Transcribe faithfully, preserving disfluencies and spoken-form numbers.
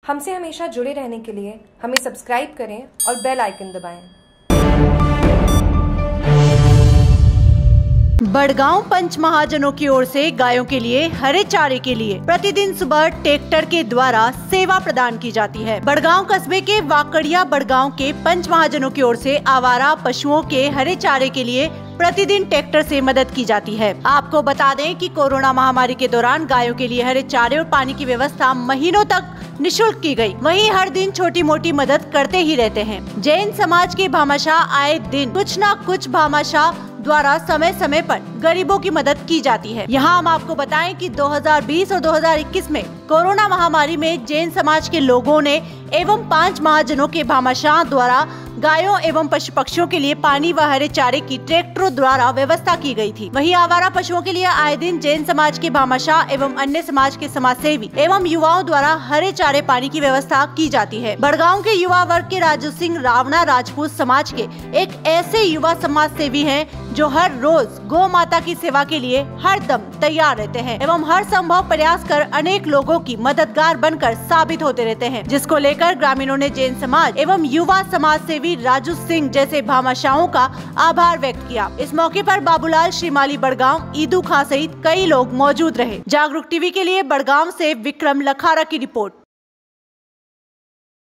हमसे हमेशा जुड़े रहने के लिए हमें सब्सक्राइब करें और बेल आइकन दबाएं। बड़गांव पंच महाजनों की ओर से गायों के लिए हरे चारे के लिए प्रतिदिन सुबह ट्रैक्टर के द्वारा सेवा प्रदान की जाती है। बड़गांव कस्बे के वाकड़िया बड़गांव के पंच महाजनों की ओर से आवारा पशुओं के हरे चारे के लिए प्रतिदिन ट्रैक्टर से मदद की जाती है। आपको बता दें कि कोरोना महामारी के दौरान गायों के लिए हरे चारे और पानी की व्यवस्था महीनों तक निशुल्क की गई। वहीं हर दिन छोटी मोटी मदद करते ही रहते हैं। जैन समाज के भामाशाह आए दिन कुछ न कुछ भामाशाह द्वारा समय समय पर गरीबों की मदद की जाती है। यहाँ हम आपको बताएं कि दो हज़ार बीस और दो हज़ार इक्कीस में कोरोना महामारी में जैन समाज के लोगों ने एवं पांच महाजनों के भामाशाह द्वारा गायों एवं पशु पक्षियों के लिए पानी व हरे चारे की ट्रैक्टरों द्वारा व्यवस्था की गई थी। वहीं आवारा पशुओं के लिए आए दिन जैन समाज के भामाशाह एवं अन्य समाज के समाज सेवी एवं युवाओं द्वारा हरे चारे पानी की व्यवस्था की जाती है। बड़गांव के युवा वर्ग के राजू सिंह रावणा राजपूत समाज के एक ऐसे युवा समाज सेवी हैं जो हर रोज गौ माता की सेवा के लिए हर दम तैयार रहते हैं एवं हर संभव प्रयास कर अनेक लोगों की मददगार बनकर साबित होते रहते हैं, जिसको लेकर ग्रामीणों ने जैन समाज एवं युवा समाज सेवी राजू सिंह जैसे भामाशाहों का आभार व्यक्त किया। इस मौके पर बाबूलाल श्रीमाली बड़गांव, ईदू खां सहित कई लोग मौजूद रहे। जागरूक टीवी के लिए बड़गांव से विक्रम लखारा की रिपोर्ट।